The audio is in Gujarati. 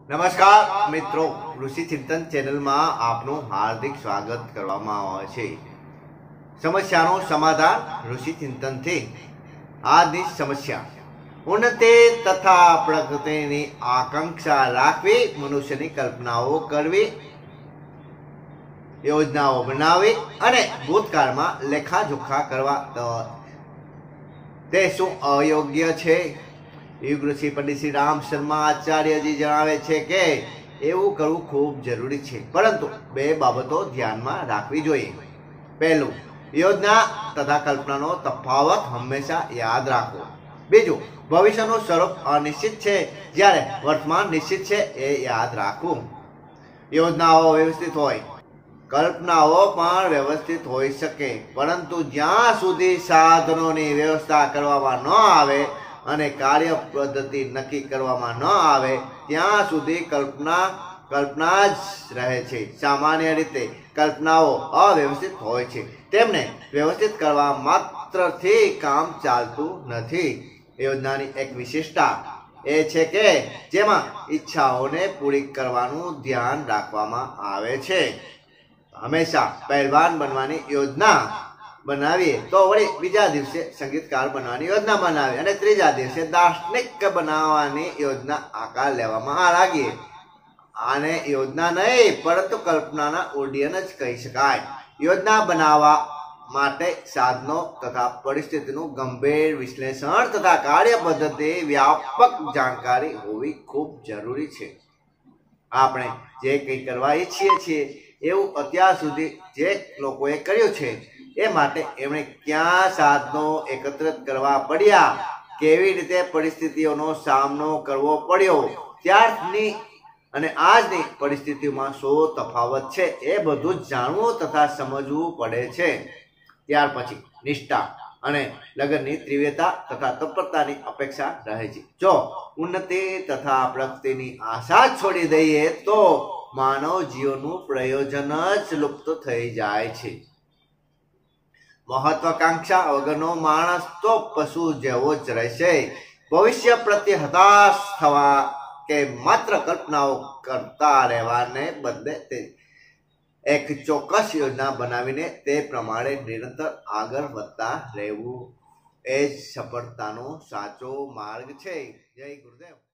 નમસ્કાર મિત્રો, ઋષિ ચિંતન ચેનલમાં આપનું હાર્દિક સ્વાગત કરવામાં આવે છે। સમસ્યાનું સમાધાન ઋષિ ચિંતનથી। આજની સમસ્યા, ઉન્નતિ તથા પ્રગતિની આકાંક્ષા રાખવી, મનુષ્યની કલ્પનાઓ કરવી, યોજનાઓ બનાવવી અને ભૂતકાળમાં લેખાજોખા કરવા તે શું અયોગ્ય છે? યુગ ઋષિ પંડિત શ્રી રામ શર્મા આચાર્યજી જણાવે છે કે એવું કરવું ખૂબ જરૂરી છે, પરંતુ બે બાબતો ધ્યાનમાં રાખવી જોઈએ। પહેલું, યોજના તથા કલ્પનાનો તફાવત હંમેશા યાદ રાખવો। બીજું, ભવિષ્યનું સ્વરૂપ અનિશ્ચિત છે જ્યારે વર્તમાન નિશ્ચિત છે એ યાદ રાખવું। યોજનાઓ વ્યવસ્થિત હોય, કલ્પનાઓ પણ વ્યવસ્થિત હોઈ શકે, પરંતુ જ્યાં સુધી સાધનોની વ્યવસ્થા કરવામાં ન આવે અને કાર્ય પદ્ધતિ નક્કી કરવામાં ન આવે ત્યાં સુધી કલ્પના જ રહે છે। સામાન્ય રીતે કલ્પનાઓ અવ્યવસ્થિત હોય છે, તેમને વ્યવસ્થિત કરવા માત્રથી કામ ચાલતું નથી। યોજનાની એક વિશેષતા એ છે કે જેમાં ઈચ્છાઓને પૂરી કરવાનું ધ્યાન રાખવામાં આવે છે। હંમેશા પહેલવાન બનવાની યોજના બનાવીએ તો વળી બીજા દિવસે સંગીતકાર બનવાની યોજના બનાવીએ અને ત્રીજા દિવસે દાર્શનિક બનાવવાની યોજના આકાર લેવામાં લાગીએ। આને યોજના નહીં પરંતુ કલ્પનાના ઉડ્ડયન જ કહી શકાય। યોજના બનાવવા માટે સાધનો તથા પરિસ્થિતિનું ગંભીર વિશ્લેષણ તથા કાર્ય પદ્ધતિ વ્યાપક જાણકારી હોવી ખૂબ જરૂરી છે। આપણે જે કંઈ કરવા ઈચ્છીએ છીએ એવું અત્યાર સુધી જે લોકોએ કર્યું છે એ માટે એમણે ક્યાં સાધનો એકત્રિત કરવા પડ્યા, કેવી રીતે પરિસ્થિતિઓનો સામનો કરવો પડ્યો, ત્યારની અને આજની પરિસ્થિતિમાં શું તફાવત છે એ બધું જ જાણવું તથા સમજવું પડે છે। ત્યાર પછી નિષ્ઠા અને લગનની તીવ્રતા તથા તત્પરતાની અપેક્ષા રહે છે। જો ઉન્નતિ તથા પ્રગતિની આશા છોડી દઈએ તો માનવ જીવનનું પ્રયોજન જ લુપ્ત થઈ જાય છે। મહત્વાકાંક્ષા વગરનો માણસ તો પશુ જેવો જ રહેશે। ભવિષ્ય પ્રત્યે હતાશ થવા કે માત્ર કલ્પનાઓ કરતા રહેવાને બદલે તે એક ચોક્કસ યોજના બનાવીને તે પ્રમાણે નિરંતર આગળ વધતા રહેવું એ જ સફળતાનો સાચો માર્ગ છે। જય ગુરુદેવ।